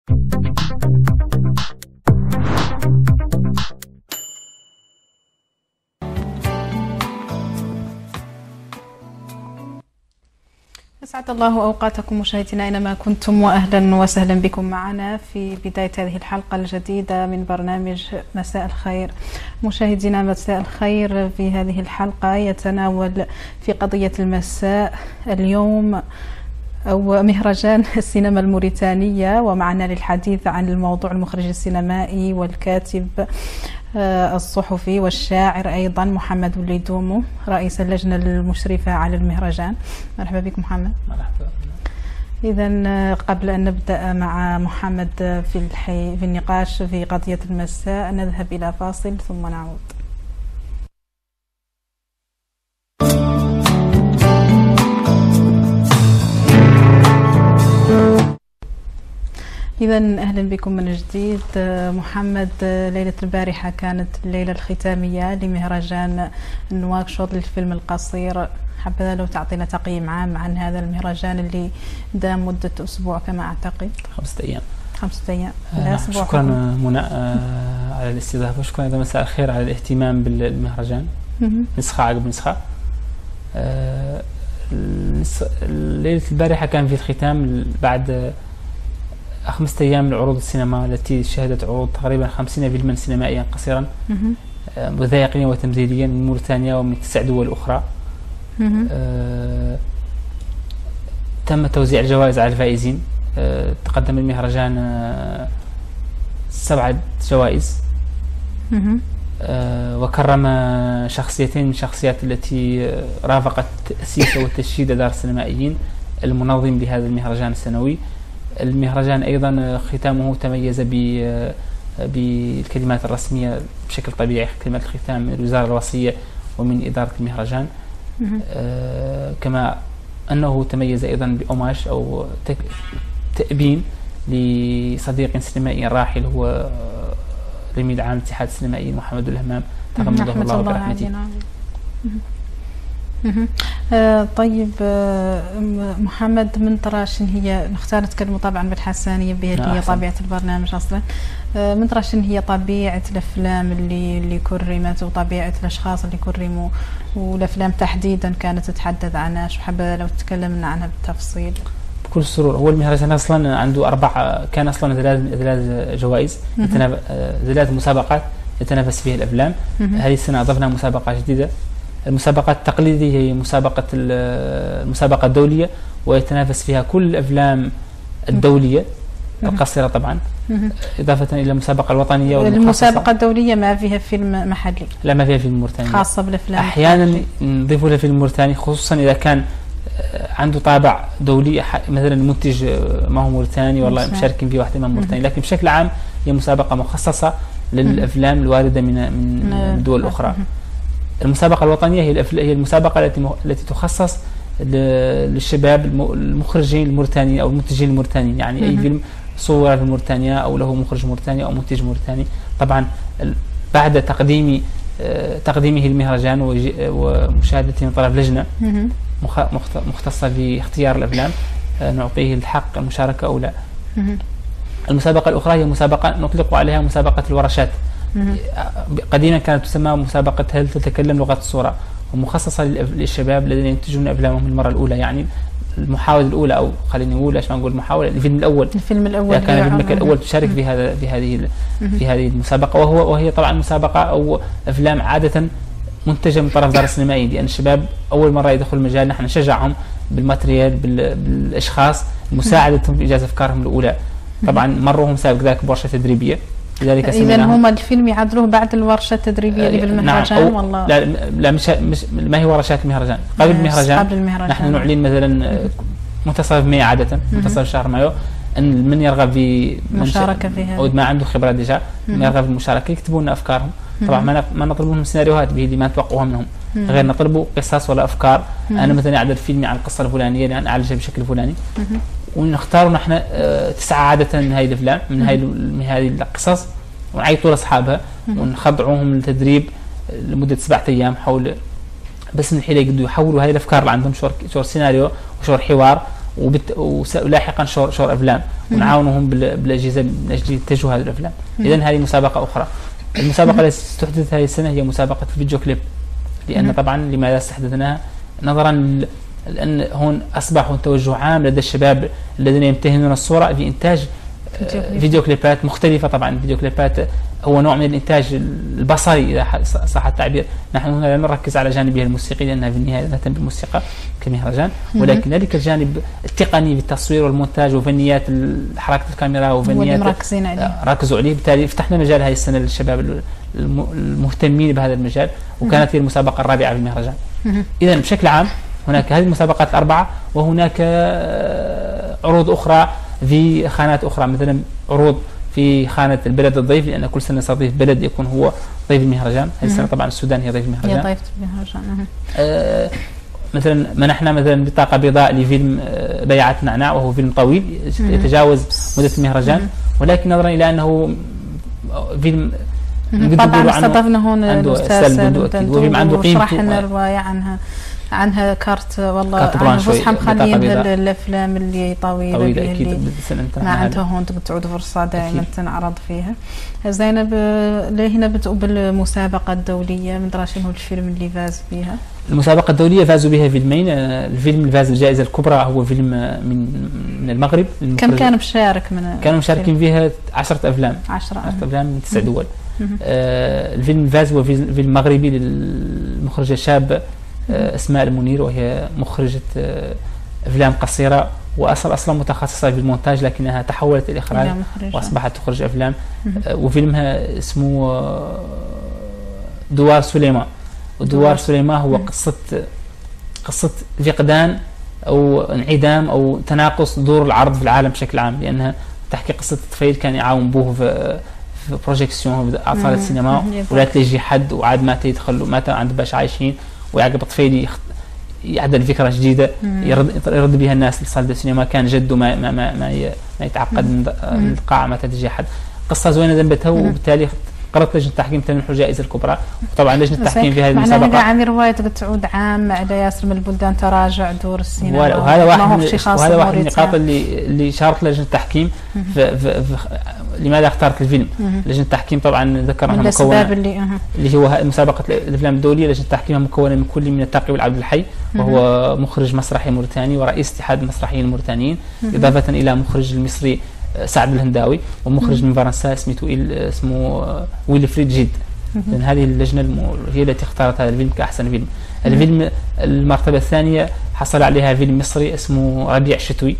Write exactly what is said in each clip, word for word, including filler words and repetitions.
أسعد الله أوقاتكم مشاهدينا أينما كنتم، وأهلا وسهلا بكم معنا في بداية هذه الحلقة الجديدة من برنامج مساء الخير. مشاهدينا مساء الخير في هذه الحلقة يتناول في قضية المساء اليوم أو مهرجان السينما الموريتانية، ومعنا للحديث عن الموضوع المخرج السينمائي والكاتب الصحفي والشاعر أيضا محمد وليدومو، رئيس اللجنة المشرفة على المهرجان. مرحبا بك محمد. مرحبا. إذا قبل أن نبدأ مع محمد في الحي في النقاش في قضية المساء نذهب إلى فاصل ثم نعود. إذا أهلا بكم من جديد. محمد، ليلة البارحة كانت الليلة الختامية لمهرجان نواكشوط للفيلم القصير. حبذا لو تعطينا تقييم عام عن هذا المهرجان اللي دام مدة أسبوع كما أعتقد. خمسة أيام. خمسة أيام. آه شكرا منى آه على الاستضافة، وشكرا أيضا مساء الخير على الاهتمام بالمهرجان. نسخة عقب نسخة. آه ليلة البارحة كان في الختام بعد خمسة أيام لعروض السينما التي شهدت عروض تقريبا خمسين فيلما سينمائيا قصيرا وثائقيا وتمثيليا من موريتانيا ومن تسع دول أخرى. آه تم توزيع الجوائز على الفائزين. آه تقدم المهرجان آه سبعة جوائز، آه وكرم شخصيتين من شخصيات التي رافقت تأسيس وتشييد دار السينمائيين المنظم لهذا المهرجان السنوي. المهرجان أيضا ختامه تميز بالكلمات الرسمية بشكل طبيعي، كلمات الختام من الوزارة الوصية ومن إدارة المهرجان. آه كما أنه تميز أيضا بأوماج أو تأبين لصديق سينمائي راحل هو رميد عام الاتحاد السينمائي محمد الهمام تغمده الله برحمته. آه طيب آه محمد، من ترى شن هي، نختار نتكلم طبعا بالحسانية بهذه هي طبيعة البرنامج أصلا. آه من ترى شن هي طبيعة الأفلام اللي اللي كرمت وطبيعة الأشخاص اللي كرموا، والأفلام تحديدا كانت تتحدث عنها؟ شو حابة لو تكلمنا عنها بالتفصيل. بكل سرور. هو المهرجان أصلا عنده أربع، كان أصلا ثلاث ثلاث جوائز، ثلاث مسابقات يتنافس فيها الأفلام. هذه السنة أضفنا مسابقة جديدة. المسابقة التقليدية هي مسابقة المسابقة الدولية، ويتنافس فيها كل الأفلام الدولية القصيرة طبعا، إضافة إلى المسابقة الوطنية. المسابقة الدولية ما فيها فيلم محلي؟ لا، ما فيها فيلم موريتاني خاصة بالأفلام. أحيانا نضيف له فيلم موريتاني، خصوصا إذا كان عنده طابع دولي، مثلا المنتج ما هو موريتاني والله مشاركين فيه واحد من موريتاني، لكن بشكل عام هي مسابقة مخصصة للأفلام الواردة من من الدول الأخرى. المسابقة الوطنية هي هي المسابقة التي التي تخصص للشباب المخرجين الموريتانيين أو المنتجين الموريتانيين، يعني أي فيلم صور في موريتانيا أو له مخرج موريتاني أو منتج موريتاني. طبعا بعد تقديم تقديمه المهرجان ومشاهدته من طرف لجنة مختصة في اختيار الأفلام نعطيه الحق المشاركة أو لا. المسابقة الأخرى هي مسابقة نطلق عليها مسابقة الورشات. قديما كانت تسمى مسابقة هل تتكلم لغة الصورة، ومخصصة للشباب الذين ينتجون أفلامهم للمرة الأولى، يعني المحاولة الأولى أو خلينا نقول ايش ما نقول المحاولة الفيلم الأول. الفيلم الأول كان فيلمك الأول تشارك في هذا في هذه في هذه المسابقة، وهو وهي طبعا مسابقة أو أفلام عادة منتجة من طرف دار السينمائي، لأن الشباب أول مرة يدخل المجال نحن نشجعهم بالماتريال بالأشخاص مساعدتهم في إنجاز أفكارهم الأولى. طبعا مروهم سابق ذاك بورشة تدريبية، لذلك إذا هم الفيلم يعدلوه بعد الورشة التدريبية اللي بالمهرجان. نعم. والله لا لا مش, مش ما هي ورشات المهرجان قبل المهرجان. قبل المهرجان نحن نعلن مثلا منتصف مايو عادة، منتصف شهر مايو، ان من يرغب في مشاركة فيها او ما عنده خبرة ديجا من يرغب في المشاركة يكتبوا لنا افكارهم. طبعا ما ما نطلب منهم سيناريوهات به اللي ما نتوقعوها منهم، غير نطلبوا قصص ولا افكار. انا مثلا اعدل فيلمي عن القصة الفلانية لان اعالجها بشكل فلاني، ونختار نحن تسعة عادة من هذه الافلام من هذه من هذه القصص، ونعيطوا لاصحابها ونخضعوهم للتدريب لمده سبعة ايام حول بس من حين يقدروا يحولوا هذه الافكار اللي عندهم شور شور سيناريو وشور حوار ولاحقا شور شور افلام ونعاونهم بالاجهزه من اجل انتاج هذه الافلام. اذا هذه مسابقه اخرى. المسابقه التي استحدثت هذه السنه هي مسابقه الفيديو كليب، لان طبعا لماذا استحدثناها؟ نظرا لان هون اصبح توجه عام لدى الشباب الذين يمتهنون الصوره في انتاج فيديو كليبات مختلفه. طبعا الفيديو كليبات هو نوع من الانتاج البصري اذا صح التعبير. نحن هنا لا نركز على جانبه الموسيقي لانها في النهايه نهتم بالموسيقى كمهرجان، ولكن ذلك الجانب التقني بالتصوير والمونتاج وفنيات حركه الكاميرا وفنيات مركزين عليه ركزوا عليه. بالتالي فتحنا مجال هذه السنه للشباب المهتمين بهذا المجال، وكانت هي المسابقه الرابعه في المهرجان. اذا بشكل عام هناك هذه المسابقات الاربعه، وهناك عروض اخرى في خانات اخرى، مثلا عروض في خانه البلد الضيف، لان كل سنه نستضيف بلد يكون هو ضيف المهرجان. هذه السنه طبعا السودان هي ضيف المهرجان. هي ضيف المهرجان. آه مثلا منحنا مثلا بطاقه بيضاء لفيلم آه بيعه نعناع، وهو فيلم طويل يتجاوز مده المهرجان، ولكن نظرا الى انه فيلم طبعا استضفنا هون الاستاذ الدندول عنده قيمته وشرحنا الروايه عنها عنها كارت والله فسحه مخليين الافلام اللي طويله, طويلة اللي ما عندها هون تعود فرصه دائما تنعرض فيها. زينب هنا بتقول بالمسابقه الدوليه، من درا شنو الفيلم اللي فاز بها؟ المسابقه الدوليه فازوا بها فيلمين. الفيلم اللي فاز بالجائزه الكبرى هو فيلم من من المغرب. كم كان مشارك من كانوا مشاركين فيها عشرة افلام عشرة افلام من تسع دول. آه الفيلم اللي فاز هو فيلم مغربي للمخرجه الشابه اسماء المنير، وهي مخرجة افلام قصيرة، واصلا اصلا متخصصة في المونتاج لكنها تحولت الى الاخراج واصبحت تخرج افلام. وفيلمها اسمه دوار سليمان. ودوار سليمان هو قصة قصة فقدان او انعدام او تناقص دور العرض في العالم بشكل عام، لانها تحكي قصة طفل كان يعاون بوه في في بروجيكسيون في صالة السينما، ولا تلاقي حد وعاد ما يدخلوا ما عند باش عايشين، ويعقب طفيلي يعدل فكره جديده يرد يرد بها الناس لصاله السينما. كان جده ما ما ما, ما يتعقد من القاعه ما تجي حد. قصه زوينه ذنبتها، وبالتالي قررت لجنه التحكيم تمنح الجائزه الكبرى. وطبعا لجنه التحكيم في هذه المسابقه عامل روايه تعود عام على ياسر من البلدان تراجع دور السينما، وهذا واحد من وهذا واحد من النقاط اللي اللي شاركت لجنه التحكيم في, في, في لماذا اختارت الفيلم. لجنه التحكيم طبعا ذكرنا مكونه اللي, اللي هو مسابقه الافلام الدوليه. لجنه التحكيم مكونه من كل من التقي والعبد الحي، وهو مخرج مسرحي موريتاني ورئيس اتحاد المسرحيين الموريتانيين، اضافه الى مخرج المصري سعد الهنداوي، ومخرج من فرنسا اسمه اسمه ويلفريد جيد. لأن هذه اللجنة هي التي اختارت هذا الفيلم كأحسن فيلم. الفيلم المرتبة الثانية حصل عليها فيلم مصري اسمه ربيع شتوي،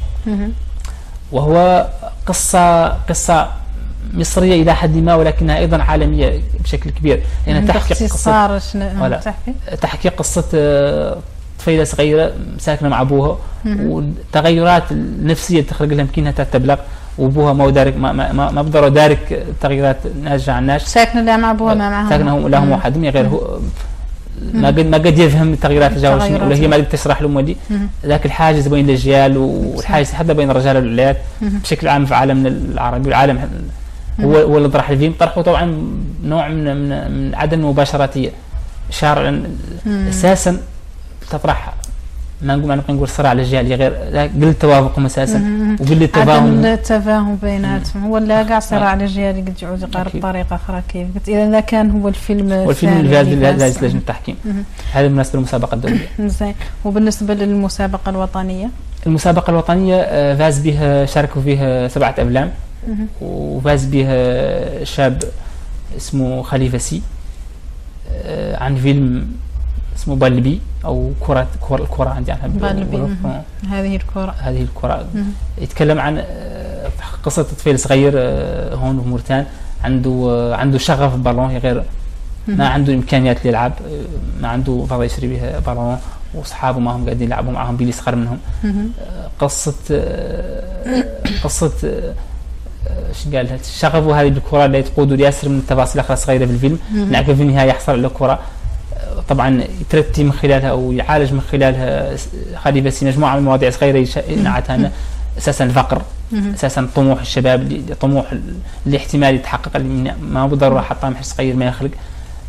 وهو قصة قصة مصرية إلى حد ما، ولكنها أيضا عالمية بشكل كبير، لأنها تحكي قصة تحكي قصة طفيلة صغيرة ساكنة مع أبوها، والتغيرات النفسية اللي تخرج لها يمكنها تبلغ، وابوها ما هو دارك ما ما ما بقدروا دارك التغييرات ناتجه عن الناس. ساكنه لا مع ابوها ما معها، ساكنه هم لا هم وحدهم غير هو ما قد ما قد يفهم التغييرات اللي جاوا، ولا هي ما قد تشرح لهم ودي. ذاك الحاجز بين الرجال والحاجز حتى بين الرجال والولاد بشكل عام في عالمنا العربي والعالم هو هو اللي طرح الفيلم. طرحه طبعا نوع من من, من عدم المباشراتيه، شارع اساسا تطرح ما نقول ما نقول صراع للجهل غير قل التوافق اساسا وقل التفاهم عدم التفاهم بيناتهم، هو لا قاع صراع للجهل قد يعود يقارب بطريقه اخرى. كيف قلت اذا ذا كان هو الفيلم والفيلم اللي فاز لجنه لجنه التحكيم. هذا بالنسبه للمسابقه الدوليه. زين. وبالنسبه للمسابقه الوطنيه؟ المسابقه الوطنيه فاز بها شاركوا فيها سبعه افلام، وفاز بها شاب اسمه خليفه سي عن فيلم اسمه بالبي او كرة كرة الكرة عندي عنها بالبي. هذه الكرة هذه الكرة يتكلم عن قصة طفل صغير هون في موريتان، عنده عنده شغف بالبالون غير ما عنده امكانيات للعب، ما عنده فضا يشتري بها بالون، واصحابه ما هم قاعدين يلعبوا معهم بيلي صغار منهم. قصة قصة شو قال شغفه هذه بالكرة اللي تقود ياسر من التفاصيل اخرى صغيرة في الفيلم، نعرف في النهاية يحصل على الكرة. طبعا يترتي من خلالها او يعالج من خلالها خليفه سي مجموعه من المواضيع صغيره ينعتها اساسا الفقر، اساسا طموح الشباب، طموح اللي احتمال يتحقق اللي ما بالضروره حتى طموح صغير ما يخلق.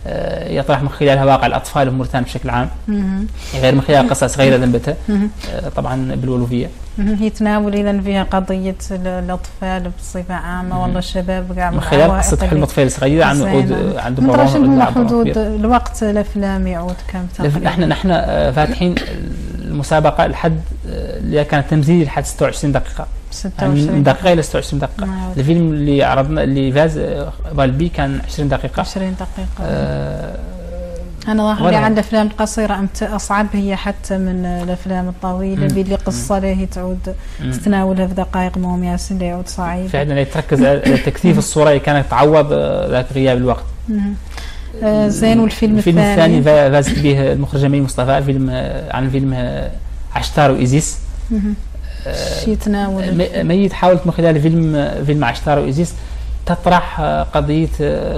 يطرح من خلالها واقع الأطفال في موريتانيا بشكل عام، غير من خلال قصص غير ذنبته طبعا بالولوفية. يتناول إذا فيها قضية الأطفال بصفة عامة والله الشباب كاع من خلال قصة حلم الطفل الصغير عن عود عنده برامج حدود الوقت الأفلام يعود كم تقريبا؟ احنا نحن فاتحين المسابقة لحد اللي كانت تمثيل لحد ستة وعشرين دقيقة، ستة وعشرين دقيقة إلى ستة وعشرين دقيقة. الفيلم اللي عرضنا اللي فاز بالبي كان عشرين دقيقة. عشرين دقيقة. آه أنا ظاهر لي عن الأفلام القصيرة أصعب هي حتى من الأفلام الطويلة اللي قصة له تعود تتناولها في دقائق مهم ياسين يعود صعيب. فعلا تركز على تكثيف الصورة كانت تعوض ذاك غياب الوقت. آه زين. والفيلم الفيلم الثاني الثاني فازت به المخرجة مي مصطفى، الفيلم عن فيلم عشتار وإيزيس. شي يتناول مي حاولت من خلال فيلم فيلم عشتار وإيزيس تطرح قضية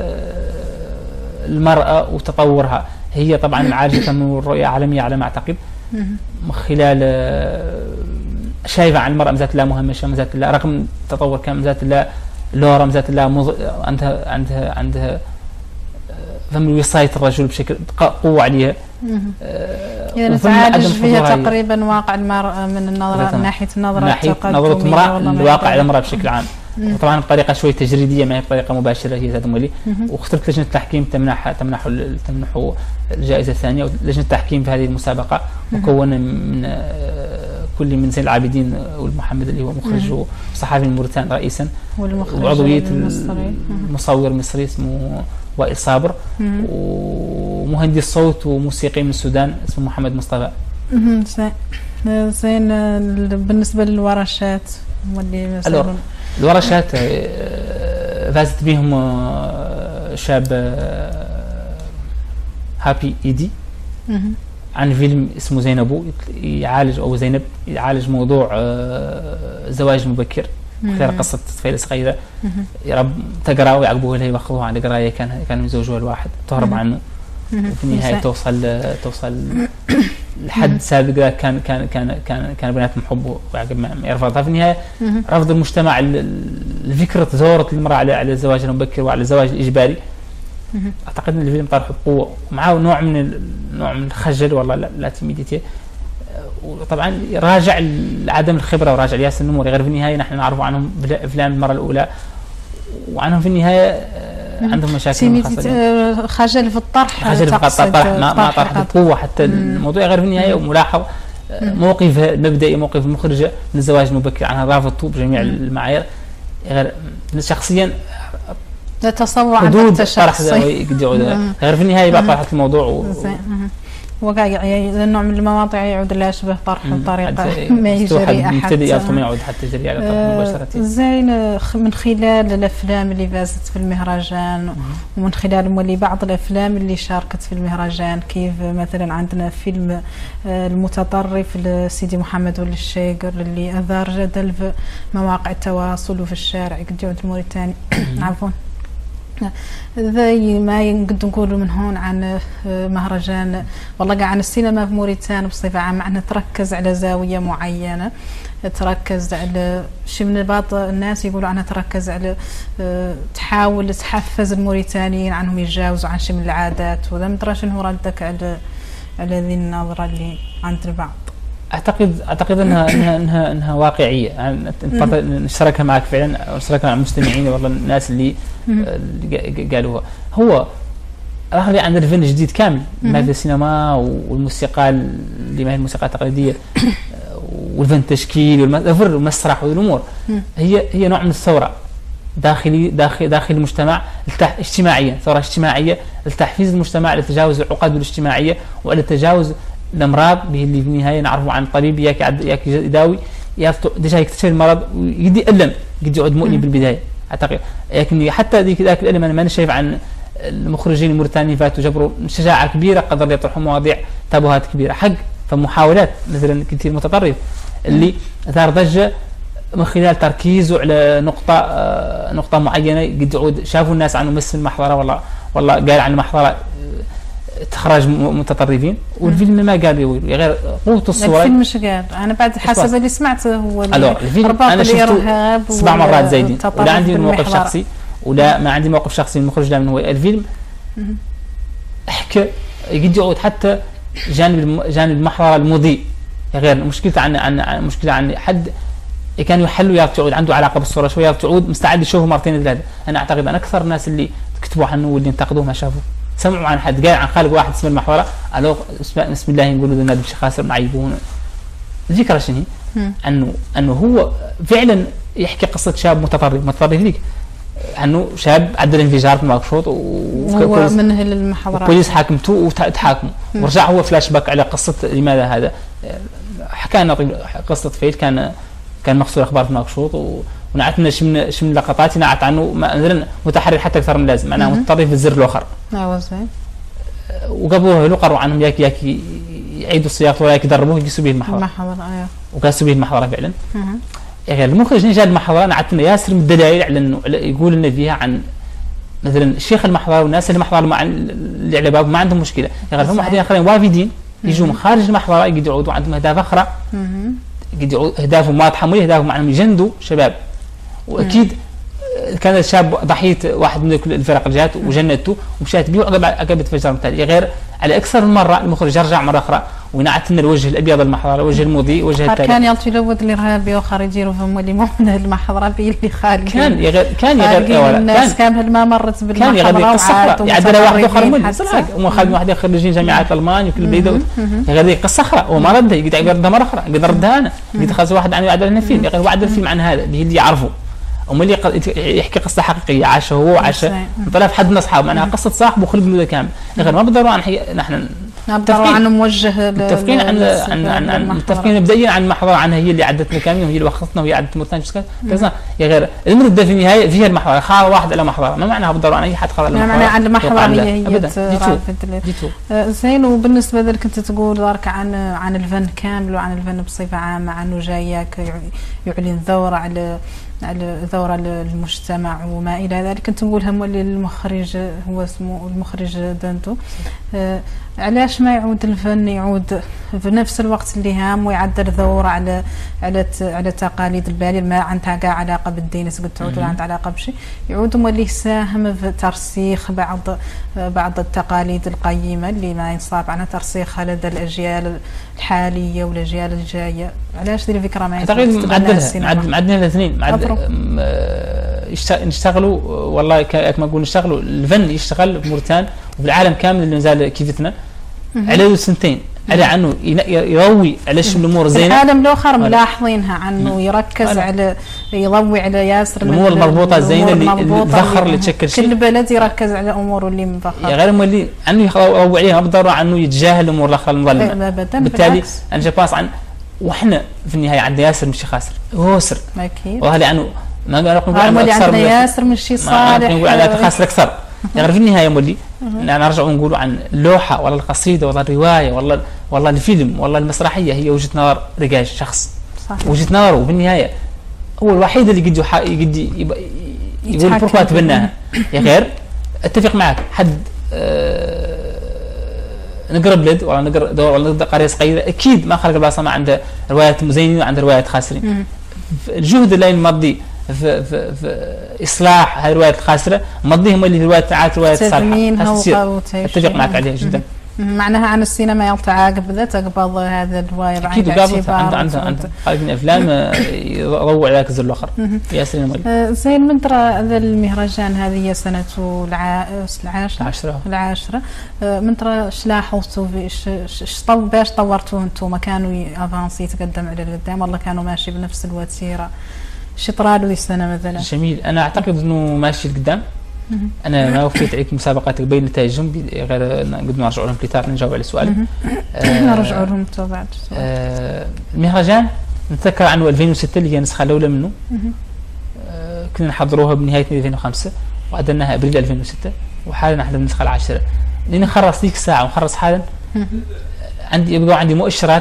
المرأة وتطورها. هي طبعا عاجزة من الرؤية العالمية على ما أعتقد، من خلال شايفة عن المرأة مزات لا مهمشة، مزات لا رغم التطور كان مزات لا لورا، مزات لا مز... عندها عندها عندها فهم وصاية الرجل بشكل قوة عليها. يعني تعالج فيها تقريبا واقع المرأة من النظرة من ناحية النظرة ناحية نظرة المرأة لواقع المرأة بشكل عام، وطبعا بطريقة شوي تجريدية ما هي بطريقة مباشرة هي زاد مولي. واخترت لجنة التحكيم تمنح تمنح تمنح الجائزة الثانية. لجنة التحكيم في هذه المسابقة مكونة من كل من زين العابدين والمحمد اللي هو مخرج وصحفي الموريتاني رئيسا، وعضوية المصور المصري اسمه وائل صابر، ومهندس صوت وموسيقي من السودان اسمه محمد مصطفى. زين. بالنسبة للورشات واللي مثلا الورشات فازت بهم شاب هابي ايدي عن فيلم اسمه زينبو، يعالج او زينب يعالج موضوع زواج مبكر خلال قصة طفيلة صغيرة يرب تقرأ ويعقبوها لها يوخذوها عن قراية كان كانوا يزوجوها الواحد تهرب عنه، وفي النهاية توصل توصل لحد سابق كان كان كان كان كان بناتهم حبه ويعقب ما يرفضها. في النهاية رفض المجتمع الفكرة ثورة المرأة على على الزواج المبكر وعلى الزواج الإجباري. أعتقد أن الفيلم طرحه بقوة ومعه نوع من نوع من الخجل والله لا, لا تيميديتي، وطبعا راجع عدم الخبره وراجع ياسر النموري. غير في النهايه نحن نعرف عنهم افلام المره الاولى وعنهم في النهايه عندهم مشاكل خاصه خجل في الطرح، خجل في الطرح ما ما طرح بقوه حتى الموضوع. غير في النهايه وملاحظ موقف مبدئي موقف المخرجه من الزواج المبكر عنها رافضته بجميع المعايير. غير شخصيا تصور عن الشخصي غير في النهايه بقى طرحت الموضوع وقع يعني النوع من المواضيع يعود لا يشبه طرح بطريقه ما يجري احد مبتدئ ما يعود حتى يجري على طرح مباشره. زين. من خلال الافلام اللي فازت في المهرجان ومن خلال مولي بعض الافلام اللي شاركت في المهرجان، كيف مثلا عندنا فيلم المتطرف لسيدي محمد ولي الشيقر اللي اثار جدل في مواقع التواصل وفي الشارع قد يعود الموريتاني عفوا. زي ما نقدر نقول من هون عن مهرجان والله عن السينما في موريتانيا بصفة عامة، أنها تركز على زاوية معينة، تركز على شيء من بعض الناس يقولوا عنها تركز على تحاول تحفز الموريتانيين عنهم يتجاوزوا عن شيء من العادات. وذا مدري شنو ردك على على ذي النظرة اللي عند البعض؟ اعتقد اعتقد انها انها انها, إنها واقعيه، يعني نشاركها معك فعلا ونشاركها مع المستمعين والله الناس اللي, اللي قالوها. هو راح لي عندنا فيلم جديد كامل ما في السينما والموسيقى اللي ما هي الموسيقى التقليديه والفن التشكيل والمسرح والامور، هي هي نوع من الثوره داخلي داخل داخل المجتمع اجتماعيا، ثوره اجتماعيه لتحفيز المجتمع لتجاوز العقد الاجتماعيه وعلى تجاوز الامراض به اللي في النهايه نعرفوا عن الطبيب ياك ياك يداوي يافتو ديجا يكتشف المرض ويدي الم قد يعود مؤلم بالبدايه. اعتقد لكن حتى ذيك ذاك الالم انا ماني شايف عن المخرجين الموريتانيين فاتوا جبروا شجاعه كبيره قدروا يطرحوا مواضيع تابوهات كبيره حق. فمحاولات مثلا كثير متطرف اللي اثار ضجه من خلال تركيزه على نقطه نقطه معينه قد يعود شافوا الناس عنه مثل محضره والله والله قال عن محضره تخرج متطرفين والفيلم ما قال يقول غير قوته الصورة. الفيلم مش قال انا بعد حسب اللي سمعته هو الفيلم انا شفته سبع مرات زايدين ولا عندي موقف شخصي ولا ما عندي موقف شخصي من المخرج لا من هو الفيلم احكي يقد يعود حتى جانب جانب المحضره المضيء غير مشكلة عن عن مشكلة عن حد كان يحل ويا تعود عنده علاقة بالصورة شوية تعود مستعد يشوفه مرتين ثلاثة. أنا أعتقد أن أكثر الناس اللي كتبوا عنه واللي انتقدوه ما شافوه سمعوا عن حد قال عن خالق واحد اسمه المحضرة قالوا بسم الله نقولوا ذا نادي خاسر معيبون. الفكرة شنو هي؟ أنه أنه هو فعلا يحكي قصة شاب متطرف متطرف ليك أنه شاب عدل انفجار في ماكشوط وهو من أهل المحاضرات البوليس حاكمته وتحاكمه ورجع هو فلاش باك على قصة لماذا هذا حكى لنا قصة فيل كان كان مقصود أخبار في ناقشوط ونعتنا شمن شمن لقطات نعت عنه مثلا متحرر حتى أكثر من لازم معناه متطرف بالزر الآخر. أيوة زين. وقبلوه له قروا عنهم ياك ياك يعيدوا السياق ولا يقدربوه يقيسوا به المحاضرة. المحاضرة أيوة. وقاسوا به المحاضرة فعلا. يعني المخرج نجا المحاضرة نعتنا ياسر من الدلائل على إنه يقول لنا فيها عن مثلا شيخ المحضرة والناس اللي محضروا مع اللي على باب ما عندهم مشكلة. يعني هم واحدين آخرين وافدين يجوا من خارج المحضرة يقعدوا يعودوا عندهم أهداف أخرى. قد اهدافهم واضحه مو اهدافهم انهم يجندوا شباب واكيد كان الشاب ضحيه واحد من الفرق اللي جات وجندته ومشات بيه وعقب عقب تفجر التالي غير على اكثر من مره المخرج يرجع مره اخرى وينعت لنا الوجه الابيض المحضره الوجه المضيء وجه التالي كان يلتي لود الارهابي واخر يديروا فهم اللي مو من المحضره بي اللي خارج كان يغير كان يغير الناس كان ما مرت بالمحضره كان يغير قصه يعدل واحد اخر من هم خالد واحد خريجين جامعات المانيا وكل بيدو يغير قصه اخرى وما رد يقعد يردها مره اخرى يقدر ردها انا قد خذ واحد عنه يعدل لنا فيلم يغير وعد الفيلم عن هذا اللي يعرفوا وما اللي يحكي قصه حقيقيه عاش هو وعاش طلع في حد من اصحابه معناها قصه صاحبه وخلق له كامل غير ما بالضروره عن نحن نعبر عن موجه متفقين عن عن عن متفقين مبدئيا عن المحضره عنها هي اللي عدتنا كامل وهي اللي وخصتنا وهي عدت مرتين كذا يا غير المرده في النهايه فيها المحضره خاطر واحد على محضره ما معناها بالضروره عن اي حد خاطر المحضره معناها عن المحضره هي هي زين. وبالنسبه لك كنت تقول دارك عن عن الفن كامل وعن الفن بصفه عامه عنه جايك يعلن ثوره على على ثورة المجتمع وما إلى ذلك. كنت نقول هم اللي المخرج هو اسمه المخرج دانتو آه علاش ما يعود الفن يعود في نفس الوقت اللي هام ويعدل ثورة على على على تقاليد البالي ما عندها كاع علاقة بالدين تقول تعود ولا عندها علاقة بشيء يعود هو اللي يساهم في ترسيخ بعض بعض التقاليد القيمة اللي ما ينصاب عنها ترسيخها لدى الأجيال الحالية والأجيال الجاية. علاش ذي الفكرة ما أعتقد معدلها معدلها الاثنين معدل نشتغلوا والله كما نقول نشتغلوا الفن يشتغل في موريتان وفي العالم كامل اللي نزال كيفتنا على سنتين على عنه يروي على شو الامور زينه. العالم الاخر ملاحظينها عنه يركز على يضوي على ياسر الامور المضبوطه الزينه اللي الفخر اللي تشكل شيء كل بلد يركز على اموره اللي مفخر غير مولي عنه يروي عليها بالضروره عنه يتجاهل الامور الاخرى المظلمه. بالتالي انا جاباس عن واحنا في النهايه عندنا ياسر مش خاسر هو سر اكيد وهذا عنه ما نقول عنه اكثر من ياسر من شيء صالح نقول على خاسر اكثر يعني في النهايه مولي نرجع ونقول عن اللوحه ولا القصيده ولا الروايه ولا والله الفيلم والله المسرحيه هي وجهه نظر رجال شخص صحيح. وجهه نظره وفي النهايه هو الوحيد اللي قد يقد يقول بوركوا تبناها يا غير اتفق معك حد أه نقرا بلد ولا نقرا دور ولا نقرا قريه صغيره اكيد ما خلق البلاصه ما عنده روايات مزينين وعنده روايات خاسرين. الجهد اللي المضي في, في, في اصلاح هاي الروايات الخاسره مضيه هم اللي روايات تعات روايات صالحه اتفق معك عليها جدا. معناها عن السينما يلتع عقب ذا تقبض هذا الروايه بعين الاعتبار عنده عنده عنده خارج من افلام يروع على كذا الاخر ياسر المولي. زين من ترى هذا المهرجان هذه سنه العاشره العاشره العاشره من ترى ايش لاحظتوا ايش باش طورتوا انتم كانوا افانسي يتقدم على القدام والله كانوا ماشي بنفس الوتيره ايش طرا له السنه مثلا؟ جميل. انا اعتقد انه ماشي لقدام. انا ما وفيت عليك مسابقات بين نتائجهم غير قد ما نرجع لهم بليتار نجاوب على السؤال. نرجع لهم تو بعد آه المهرجان نتذكر عنه ألفين وستة اللي هي النسخه الاولى منه آه كنا نحضروها بنهايه ألفين وخمسة وعدلناها ابريل ألفين وستة وحاليا احنا بالنسخه العاشره لاني نخلص ديك الساعه ونخلص حالا عندي يبقى عندي مؤشرات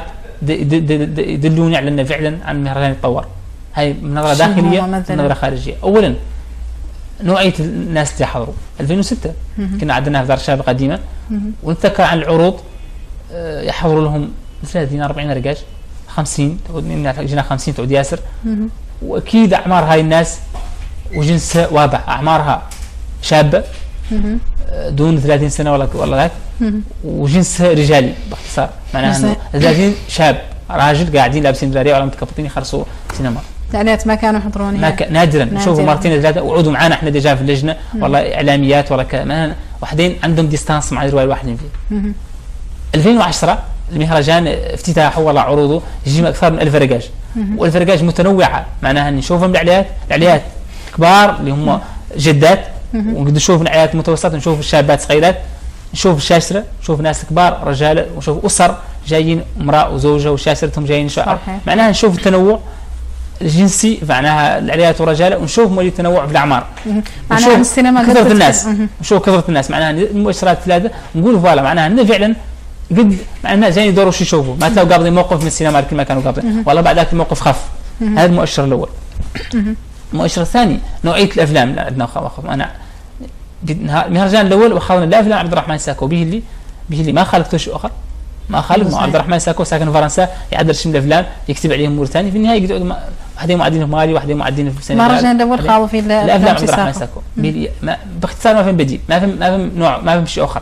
يدلوني على انه فعلا عن المهرجان يتطور. هاي من نظره داخليه من نظره خارجيه. اولا نوعيه الناس اللي حضروا ألفين وستة كنا عندنا في دار الشباب قديمه ونتذكر عن العروض يحضروا لهم ثلاثين أربعين رجال خمسين جينا خمسين تعود ياسر واكيد اعمار هاي الناس وجنسها واضح اعمارها شابه دون ثلاثين سنه ولا ولا ذاك، وجنس رجالي باختصار، معناها انه ثلاثين شاب راجل قاعدين لابسين دراري ولا متكبطين يخرصوا سينما. الاعلانات ما كانوا يحضرون هنا ك... نادرا نشوفوا مرتين ثلاثه وعودوا معنا احنا ديجا في اللجنه والله اعلاميات ولا كمان وحدين عندهم ديستانس مع الروايه الواحدين فيه. ألفين وعشرة المهرجان افتتاحه والله عروضه يجي اكثر من ألف رقاج، والفرقاج متنوعه، معناها نشوفهم الاعلانات الاعلانات كبار اللي هم جدات، ونقدر نشوف الاعلانات المتوسطه، نشوف الشابات صغيرات، نشوف الشاشره، نشوف ناس كبار رجال، ونشوف اسر جايين امراه وزوجها وشاشرتهم جايين شعر، معناها نشوف التنوع الجنسي، معناها العائلات والرجال، ونشوف مولي التنوع في الاعمار، معناها السينما كثره الناس، نشوف كثره الناس، معناها المؤشرات ثلاثه نقول فوالا معناها انه فعلا قد مع الناس جايين يدوروا شو يشوفوا، ما تلاقوا قابضين موقف من السينما كل ما كانوا قابضين، والله بعد ذاك الموقف خف. هذا المؤشر الاول. المؤشر الثاني نوعيه الافلام اللي عندنا انا المهرجان الاول واخذنا الافلام عبد الرحمن ساكو به اللي به اللي ما خالفته شيء اخر، ما خالف عبد الرحمن ساكو ساكن في فرنسا يعدل شم الافلام يكتب عليهم موريتاني، في النهايه يقعدوا واحدين معدين في مالي واحدين معدين في السنغال. المهرجان الاول خاضوا في الافلام عبد الرحمن ساكو باختصار ما فهم بديل، ما فهم ما فهم نوع ما فهم شيء اخر.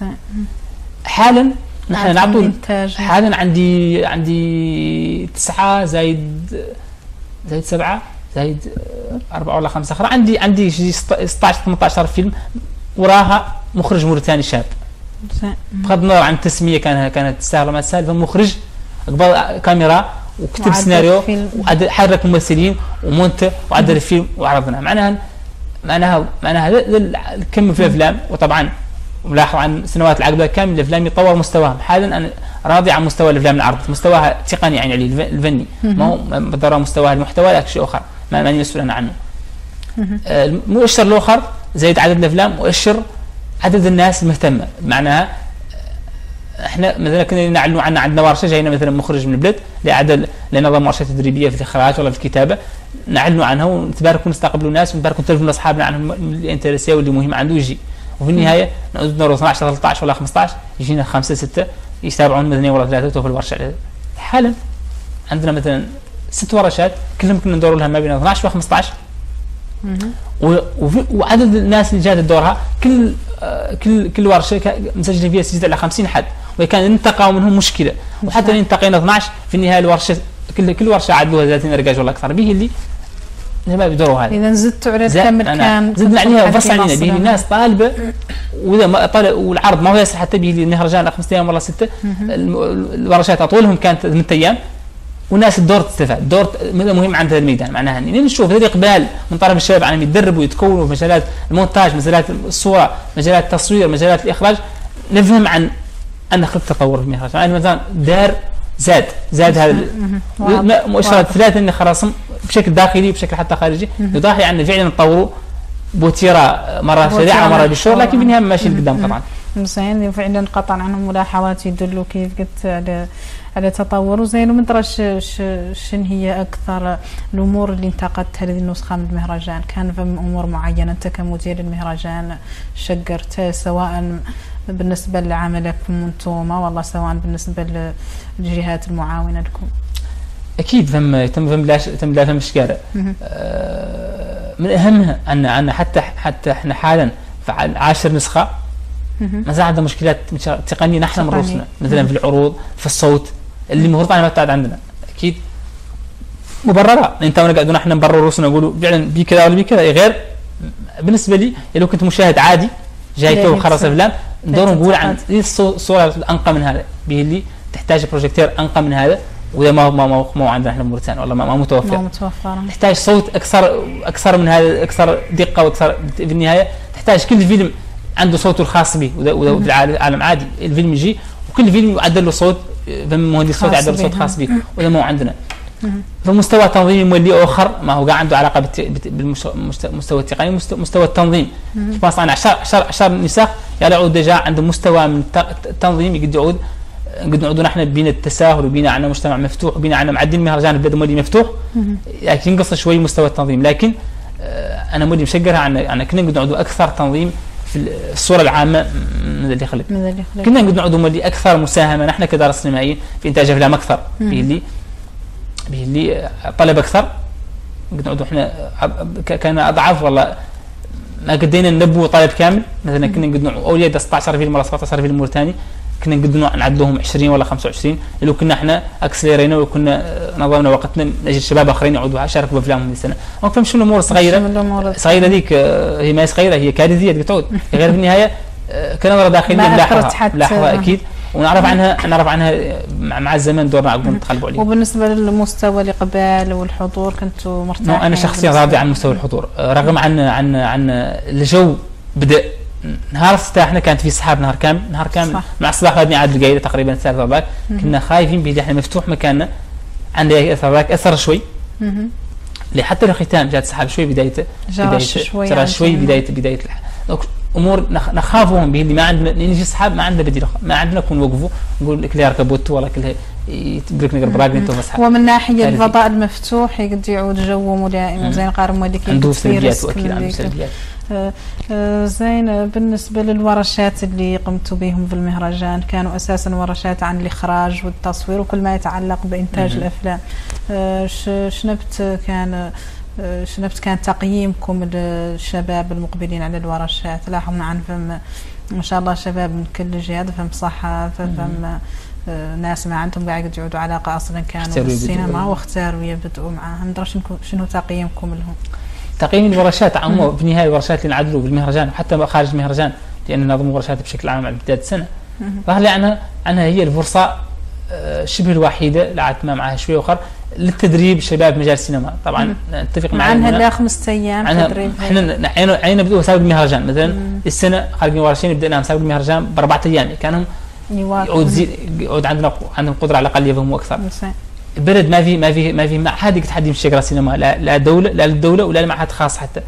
حالا نحن نعطوا حالا عندي عندي تسعة زايد زايد سبعة زايد أربعة ولا خمسة أخرى، عندي عندي شيء ستة عشر ثمانية عشر فيلم وراها مخرج موريتاني شاب. بغض النظر عن التسمية كان كانت تستاهل ولا ما تستاهل، فمخرج قبل كاميرا وكتب سيناريو وحرك ممثلين ومنتج وعدل الفيلم وعرضنا، معناها معناها معناها الكم في الأفلام. وطبعا ملاحظ عن سنوات العقد كامل الافلام يطور مستواهم، حالا انا راضي عن مستوى الافلام العرض، مستواها تقني يعني عليه الفني، ما هو بالضروره مستواها المحتوى لك شيء اخر ما ماني مسؤول انا عنه. المؤشر الاخر زايد عدد الافلام، مؤشر عدد الناس المهتمه، معناها احنا مثلا كنا نعلنوا عن عندنا ورشه جاينا مثلا مخرج من البلد لعدد لنظام ورشه تدريبيه في الاخراج ولا في الكتابه، نعلنوا عنها ونتباركوا نستقبلوا الناس ونتباركوا نتلفوا لاصحابنا عنهم اللي انتريسي واللي مهم عنده يجي، وفي النهايه نعود ندور اثني عشر ثلاثة عشر ولا خمسة عشر يجينا خمسة ستة يتابعون مثلا ولا ثلاثه في الورشه. حالا عندنا مثلا ست ورشات كلهم كنا ندور لها ما بين اثني عشر و خمسة عشر، وعدد الناس اللي جات تدورها كل آه كل كل ورشه مسجلين فيها سجل على خمسين حد، وكان ينتقوا منهم مشكله، وحتى انتقينا اثني عشر في النهايه الورشه كل كل ورشه عدلوها ثلاثين رجاج ولا اكثر، به اللي ما بيدوروا هذا. اذا زدتوا على الكم كان زدنا عليها وفصل علينا به الناس طالبه، واذا ما طالب والعرض ما هو يصل حتى به المهرجان خمسة ايام ولا ستة، الورشات اطولهم كانت ثلاث ايام، والناس الدور تستفاد، الدور مهم عند هذا الميدان، معناها اني نشوف هذا اقبال من طرف الشباب على يتدربوا ويتكونوا في مجالات المونتاج، مجالات الصوره، مجالات التصوير، مجالات الاخراج، نفهم عن ان خط تطور في المهرجان، يعني مثلا دار زاد زاد هذا مؤشرات ثلاثه اللي خلاصهم بشكل داخلي وبشكل حتى خارجي يضاهي عن فعلا نطوروا بوتيره مره سريعه مره بالشهر، لكن في النهايه ماشي لقدام قطعا. زين فعلا قطعا عنهم ملاحظات يدلوا كيف قلت على على تطور. وزين ومدري شن هي اكثر الامور اللي انتقدتها هذه النسخه من المهرجان؟ كان في امور معينه انت كمدير المهرجان شقرتها، سواء بالنسبه لعملكم انتم والله سواء بالنسبه للجهات المعاونه لكم؟ اكيد ثم تم ثم لا تم لا ثم اشكال. آه من اهمها ان ان حتى حتى احنا حالا في عاشر نسخه ما زال عندنا مشكلات تقنيه نحن من رؤوسنا، مثلا في العروض، في الصوت اللي المفروض ما تبعد عندنا، اكيد مبرره، انت وانا قاعدين احنا نبرر رؤوسنا نقولوا فعلا بي كذا ولا بي كذا، غير بالنسبه لي لو كنت مشاهد عادي جاي تو خلص افلام ندور نقول عن الصوره الانقى من هذا، به اللي تحتاج بروجيكتور انقى من هذا، وإذا ما ما ما, ما عندنا احنا موريتانيا والله ما, ما متوفر، ما متوفر، تحتاج صوت اكثر اكثر من هذا، اكثر دقه واكثر في النهايه تحتاج كل فيلم عنده صوته الخاص به، وفي العالم عادي الفيلم يجي وكل فيلم يعدل له صوت، مهندس صوت يعدل صوت خاص به، وإذا ما هو عندنا. فمستوى تنظيمي مولي اخر ما هو قاعد عنده علاقه بالمستوى التقني، مستوى التنظيم. مثلا عشر عشر نساء يعود ديجا عنده مستوى من التنظيم يقدر يعود قد نعودوا نحن بين التساهل وبينا عنا مجتمع مفتوح وبينا عنا معدين مهرجان البلد مولي مفتوح، لكن ينقص شوي مستوى التنظيم، لكن انا مولي مشجرها عن عن كنا نقعد نعودوا اكثر تنظيم في الصوره العامه من اللي خلق، كنا نقعد نعودوا مولي اكثر مساهمه نحن كدار سينمائيين في انتاج افلام اكثر، به اللي به اللي طلب اكثر، نقعد نعودوا احنا كان اضعف والله ما قدينا ننبو طالب كامل مثلا كنا نقد اولياء ستة عشر فيلم ولا سبعة عشر فيلم موريتاني كنا نقد نعدلهم عشرين ولا خمسة وعشرين لو كنا احنا اكسلرينا وكنا نظمنا وقتنا نجي شباب اخرين يعودوا يشاركوا بافلامهم السنه ما فهمش الامور الصغيره صغيره ذيك هي ما صغيره هي كارثيه تعود غير في النهايه كنظره داخليه نلاحظها لحظه اكيد ونعرف عنها نعرف عنها مع الزمن دورنا نقوم نتقلبوا عليه. وبالنسبه للمستوى الاقبال والحضور كنتوا مرتاحين؟ انا شخصيا راضي عن مستوى الحضور رغم عن عن عن الجو بدا نهار افتتاحنا كانت في سحاب نهار كامل نهار كامل صح. مع الصباح غادي عاد القايله تقريبا الساعه ثلاثة كنا خايفين بلي احنا مفتوح مكاننا عندنا اثر اثر شوي لحتى الختام جات سحاب شوي بدايه بدايه شوي ترى شوي بدايه بدايه امور نخافهم به اللي ما عندنا نجي سحاب ما عندنا بديل ما عندنا نكون نوقفوا نقول لك لا يركبوا ولا كلها يتبرك نقرب راقنا انتم مسحاب. ومن ناحيه الفضاء المفتوح يقد يعود جو ملائم وزين قارب موديك عنده سلبيات واكيد عنده سلبيات. آه آه زين بالنسبه للورشات اللي قمتوا بهم في المهرجان كانوا اساسا ورشات عن الاخراج والتصوير وكل ما يتعلق بانتاج الافلام. آه شنبت كان شنبت كان تقييمكم للشباب المقبلين على الورشات؟ لاحظنا عنهم ما شاء الله شباب من كل جهات فهم صحافه فهم ناس ما عندهم قاعد يعودوا علاقه اصلا كانوا بالسينما واختاروا يبدأوا معاها. ندرى شنو تقييمكم لهم؟ تقييم الورشات عموما في النهايه الورشات اللي نعدلوا بالمهرجان وحتى خارج المهرجان لان نظم ورشات بشكل عام على بدايه السنه ظهر لي عنها عنها هي الفرصه شبه الوحيده لعدت ما معها شويه اخر للتدريب شباب مجال السينما. طبعا نتفق معنا عنها لا خمس ايام تدريب احنا عينا عينا بدوا مسابقه المهرجان مثلا مم. السنه خارجين ورشين بدأنا مسابقه المهرجان باربعه ايام كانهم يعود زي يعود عندنا عندهم قدره على الاقل يفهموا اكثر. البلد ما في ما في ما في معهد يتحدى يمشي يقرا سينما لا لا دوله لا للدوله ولا لمعهد خاص حتى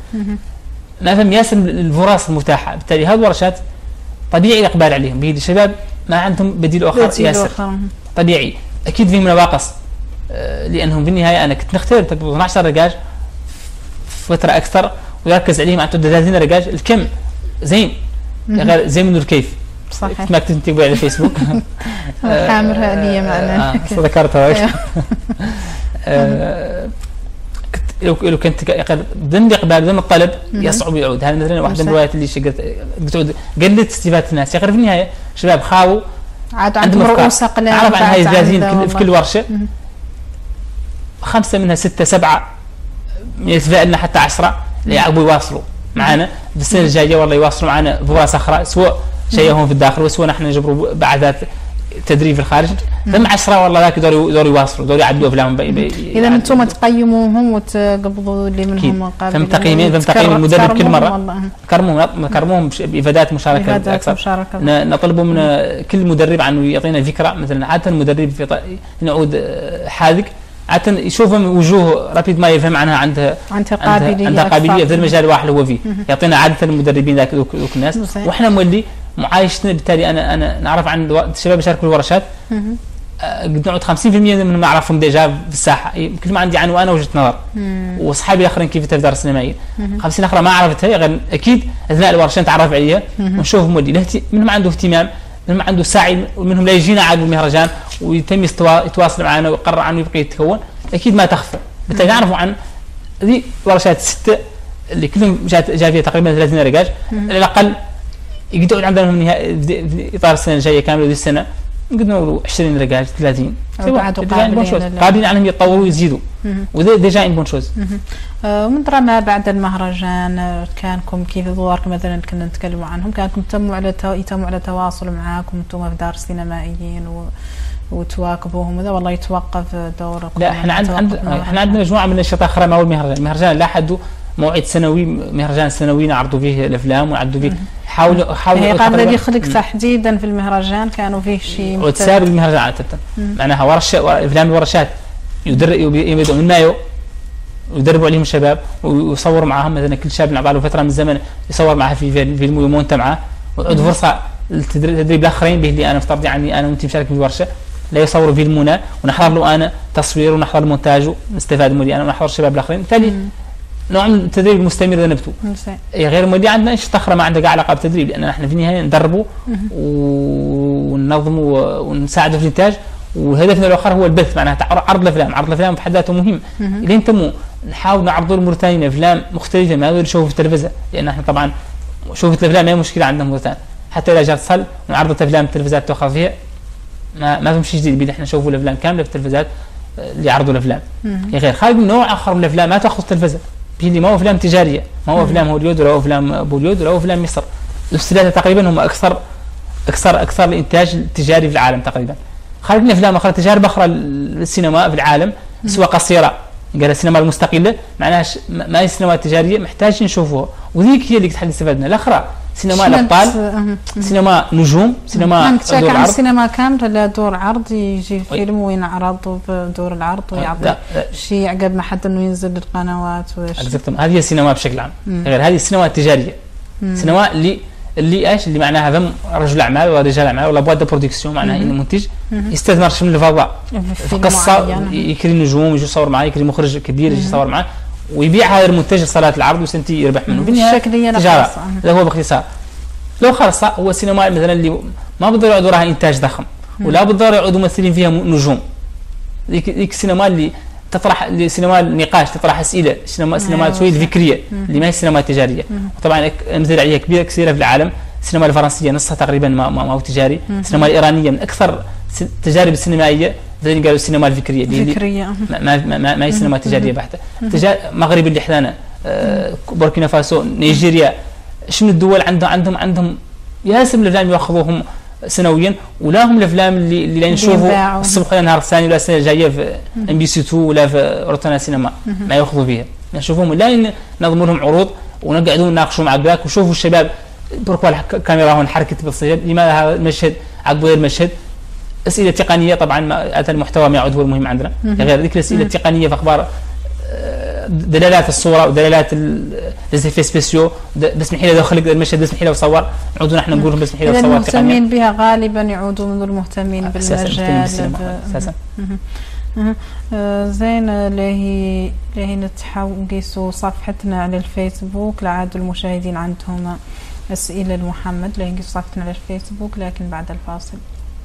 ما فهم ياسر الفرص المتاحه بالتالي هذه الورشات طبيعي الاقبال عليهم بيد الشباب ما عندهم بديل اخر ياسر طبيعي اكيد في مناقص لانهم في النهايه انا كنت نختار تقريبا اثنا عشر رجاج فتره اكثر ويركز عليهم عن ثلاثين رجاج الكم زين غير زي منه الكيف صحيح ما كنت تقول على الفيسبوك حامرها لي معنا ذكرتها لو لو كنت ضمن الاقبال ضمن الطلب يصعب يعود. هذه مثلا واحده من الروايات اللي شقت بتعود قلت استفاده الناس يقرب في النهايه شباب خاووا عاد عندهم رؤوس اقلام عرف عن هاي الجاهزين في كل ورشه خمسه منها سته سبعه يتفائلنا لنا حتى عشرة يعقبوا يواصلوا معنا بالسنه الجايه والله يواصلوا معنا فرص اخرى سواء شيء في الداخل وسواء نحن نجبروا بعثات تدريب في الخارج ثم عشرة والله ذاك دور دور يواصلوا دور يعدلوا افلامهم. اذا انتم تقيموهم وتقبضوا اللي منهم مقابل ثم تقييمين ثم تقييم المدرب كل مره كرموهم كرموهم بافادات مشاركه اكثر نطلبوا من كل مدرب عنه يعطينا فكره مثلا عاده المدرب في نعود حاذق عاده يشوفهم وجوه رابيد ما يفهم عنها عندها عندها قابليه عندها قابليه في المجال الواحد اللي هو فيه يعطينا عاده المدربين ذاك ذوك الناس واحنا مولي معايشتنا بالتالي انا انا نعرف عن الشباب يشاركوا الورشات قد نقعد خمسين بالمئة منهم نعرفهم ديجا في الساحه كل ما عندي عنوان وجهه نظر واصحابي الاخرين كيف تدار السينمائيه خمسين اخرى ما عرفتها غير اكيد اثناء الورشه نتعرف عليها ونشوف مولي منهم عنده اهتمام منهم عنده سعي ومنهم لا يجينا عاد بالمهرجان ويتم يتواصل معنا ويقرر عنه يبقى يتكون اكيد ما تخفى بالتالي نعرفوا عن ذي ورشات سته اللي كلهم جات جا فيها تقريبا ثلاثين رجال على الاقل يقدروا عندنا من في اطار السنه الجايه كامله ذي السنه نقدر نقولوا عشرين رجال ثلاثين قابلين عنهم يتطوروا ويزيدوا وذا ديجا ان بون شوز. ومن ترى ما بعد المهرجان كانكم كيف ادواركم مثلا كنا نتكلموا عنهم كانكم تموا على يتموا على تواصل معاكم انتم في دار السينمائيين و وتواكبوهم وذا والله يتوقف دوركم؟ لا احنا عندنا احنا عندنا مجموعه من الانشطه اخرى ما هو المهرجان المهرجان لا حد موعد سنوي مهرجان سنوي نعرضوا فيه الافلام ونعرضوا فيه حاولوا حاولوا هي قال الذي خلق تحديدا في المهرجان كانوا فيه شيء وتساري المهرجان عاده معناها ورشه افلام الورشات يبدأوا من مايو ويدربوا عليهم الشباب ويصوروا معاهم مثلا كل شاب نعطى له فتره من الزمن يصور معها في فيلم ويمونت معاه وعود فرصه للتدريب الاخرين به اللي انا افترض يعني انا وانت مشارك في الورشه لا يصوروا فيلمنا ونحضر له انا تصوير ونحضر مونتاج ونستفاد مني انا ونحضر الشباب الاخرين بالتالي نوع من التدريب المستمر اللي نبتو غير مودي عندنا ايش تخرى ما عندها علاقه بالتدريب لان احنا في النهايه ندربوا وننظموا ونساعدوا في الانتاج وهدفنا الاخر هو البث، معناها عرض الافلام. عرض الافلام بحد ذاته مهم. اذا انتم نحاول نعرضوا للموريتانيين افلام مختلفه ما غير يشوفوا في التلفزه، لان احنا طبعا شوفوا الافلام ما هي مشكله عندنا موريتانيا، حتى اذا جات تصل ونعرض افلام التلفزيات تاخذ فيها ما ما فيهم شيء جديد، بدنا احنا نشوفوا الافلام كامله في التلفزيات اللي يعرضوا الافلام. يا غير خارج من نوع اخر من الافلام ما تاخذ التلفزه، اللي ما هو افلام تجاريه، ما هو افلام هوليود ولا هو افلام بوليود ولا هو افلام مصر. الثلاثه تقريبا هم اكثر اكثر اكثر الانتاج التجاري في العالم تقريبا. خارج من افلام اخرى، تجارب اخرى السينما في العالم سواء قصيره، قال السينما المستقله معناها ما هي السينما التجاريه محتاجين نشوفوها، وذيك هي اللي تحل استفادنا. الاخرى سينما الابطال، سينما نجوم، سينما دور عرض. السينما كامله لا دور عرض، يجي فيلم وينعرض بدور العرض ويعطي شيء عقب ما حتى انه ينزل للقنوات. هذه السينما بشكل عام. غير هذه السينما التجاريه، السينما اللي اللي ايش اللي معناها فم رجل اعمال ولا رجال اعمال ولا بواد برودكسيون، معناها انه منتج يستثمر شي من الفضاء في قصه، يكري نجوم يجي يصور معاه، يكري مخرج كبير يجي يصور معاه ويبيع هذا المنتج لصالات العرض وسنتي يربح منه. بالنهايه تجاره. هذا هو باختصار. لو خلص هو السينما مثلا اللي ما بالضروره يعودوا راها انتاج ضخم ولا بالضروره يعودوا ممثلين فيها نجوم، ذيك ذيك السينما اللي تطرح سينما النقاش، تطرح اسئله، سينما سينما شويه الفكريه اللي ما هي السينما التجاريه. وطبعا امثله عليها كبيره كثيره في العالم. السينما الفرنسيه نصها تقريبا ما, ما هو تجاري. السينما الايرانيه من اكثر التجارب السينمائيه زي قالوا السينما الفكريه الفكريه ما ما, ما, ما هي سينما تجاريه بحته. المغرب اللي احنا آه بوركينا فاسو، نيجيريا، شنو الدول عندهم عندهم عندهم ياسر من الافلام ياخذوهم سنويا، ولا هم الافلام اللي اللي نشوفوا الصبح ولا النهار الثاني ولا السنه الجايه في ام بي سي اثنين ولا في روتانا سينما ما ياخذوا فيها. نشوفهم لا ننظم لهم عروض ونقعدوا نناقشوا مع ذاك وشوفوا الشباب بركوا الكاميرا هون حركت بالصيد، لماذا هذا المشهد عقب غير المشهد. اسئله تقنيه طبعا ما اتى المحتوى ما يعد هو المهم عندنا، غير ذيك الاسئله التقنيه في اخبار دلالات الصوره ودلالات الزيفي سبيسيو، بسم الله لو خلق المشهد بسم الله وصور، نعودوا نحن نقول بسم الله وصور. المهتمين بها غالبا يعودوا من المهتمين بالمجال اساسا. زين اللي اللي نتحاولوا صفحتنا على الفيسبوك لعاد المشاهدين عندهم اسئله لمحمد، اللي نقيسوا صفحتنا على الفيسبوك لكن بعد الفاصل.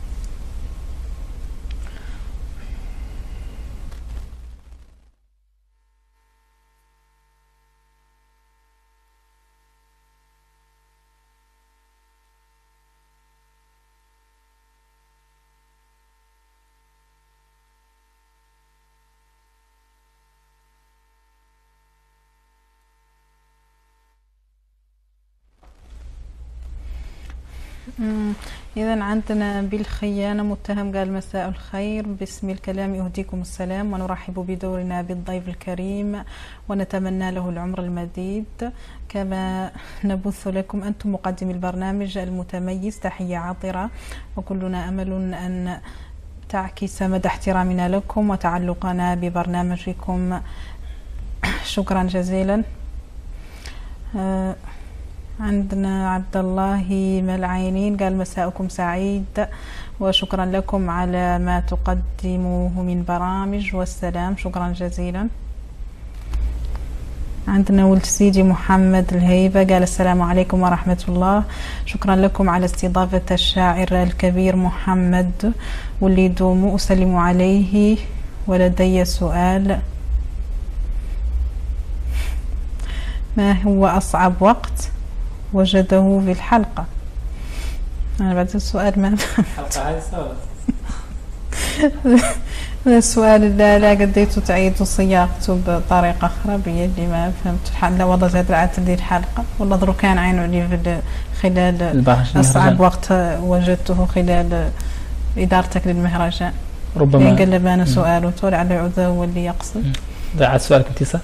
إذا عندنا بالخيانة متهم قال مساء الخير، باسم الكلام يهديكم السلام ونرحب بدورنا بالضيف الكريم ونتمنى له العمر المديد، كما نبث لكم أنتم مقدمي البرنامج المتميز تحية عطرة، وكلنا أمل أن تعكس مدى احترامنا لكم وتعلقنا ببرنامجكم. شكرا جزيلا. أه عندنا عبد الله ملعينين قال مساءكم سعيد وشكرا لكم على ما تقدموه من برامج والسلام. شكرا جزيلا. عندنا ولد سيدي محمد الهيبة قال السلام عليكم ورحمة الله، شكرا لكم على استضافة الشاعر الكبير محمد واللي دوموا أسلم عليه، ولدي سؤال، ما هو أصعب وقت وجده في الحلقة؟ أنا بعد السؤال ما الحلقة هذه صارت السؤال لا لا قديته تعيد صياغته بطريقة أخرى اللي ما فهمت. لا والله زاد رعت لي الحلقة والله ضرو كان عينه لي في خلال أصعب وقت وجدته خلال إدارتك للمهرجان. ربما ينقلب أنا سؤاله تولي على عذا هو اللي يقصد. ضيعت سؤالك انت صح؟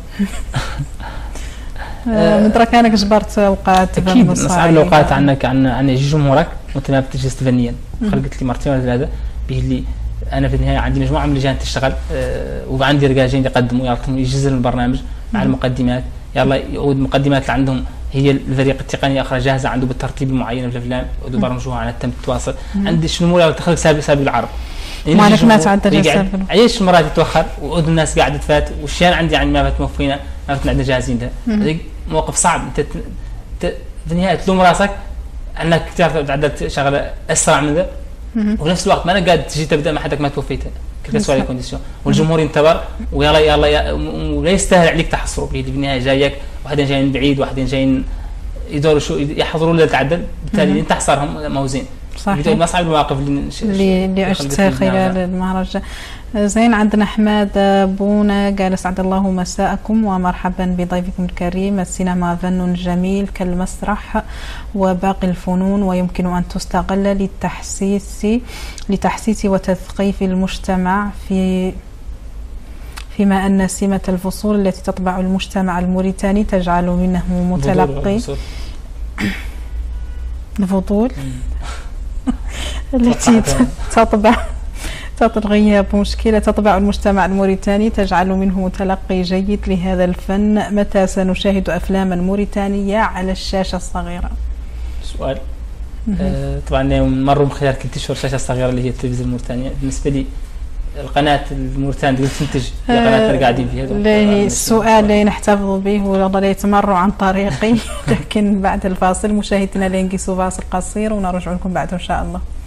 مدرك كانك جبرت اوقات اكيد نصعب الاوقات عنك عن عن يجي جمهورك وانت ما بتجلس فنيا. خلقت لي مرتين ولا ثلاثه به اللي انا في النهايه عندي مجموعه من اللجان تشتغل أه وعندي رجال جايين يقدموا يعطون يجهزوا البرنامج مع المقدمات، يلا يعود المقدمات اللي عندهم هي الفريق التقني اخرى جاهزه عنده بالترتيب المعين في الافلام ويبرمجوها على التم التواصل. عندي شنو مولا تخلق سابق سابق العرض مالك ما تعدل عيش مرات يتوخر وعود الناس قاعده تفات والشيان عندي يعني ما فات موفينا ما فات عندنا جاهزين ده موقف صعب. انت في النهايه تلوم راسك انك تعرف تعدلت شغله اسرع من ذا وفي نفس الوقت ما انا قاعد تجي تبدا مع حدك ما توفيته كل سؤال كونديسيون والجمهور ينتظر ويلا يلا ولا يستاهل عليك تحصره في النهايه جايك واحدين جايين بعيد واحدين جايين يدوروا شو يحضروا ولا تعدل بالتالي انت تحصرهم موزين صحيح. ما صعب المواقف اللي اللي عشتها خلال المهرجان. زين عندنا حماد بونا قال اسعد الله مساءكم ومرحبا بضيفكم الكريم. السينما فن جميل كالمسرح وباقي الفنون ويمكن أن تستغل للتحسيس لتحسيس وتثقيف المجتمع في فيما أن سمة الفصول التي تطبع المجتمع الموريتاني تجعل منه متلقي الفضول التي تطبع تطغي مشكلة تطبع المجتمع الموريتاني تجعل منه متلقي جيد لهذا الفن. متى سنشاهد أفلاما موريتانية على الشاشة الصغيرة؟ سؤال آه طبعا مروا من خلال كل تشهر الشاشة الصغيرة اللي هي التلفزيون الموريتانية. بالنسبة لي القناة الموريتانية اللي تنتج هي قناة اللي قاعدين فيها. السؤال اللي نحتفظ به والله لا يتمروا عن طريقي لكن بعد الفاصل مشاهدينا لينقصوا فاصل قصير ونرجع لكم بعده إن شاء الله.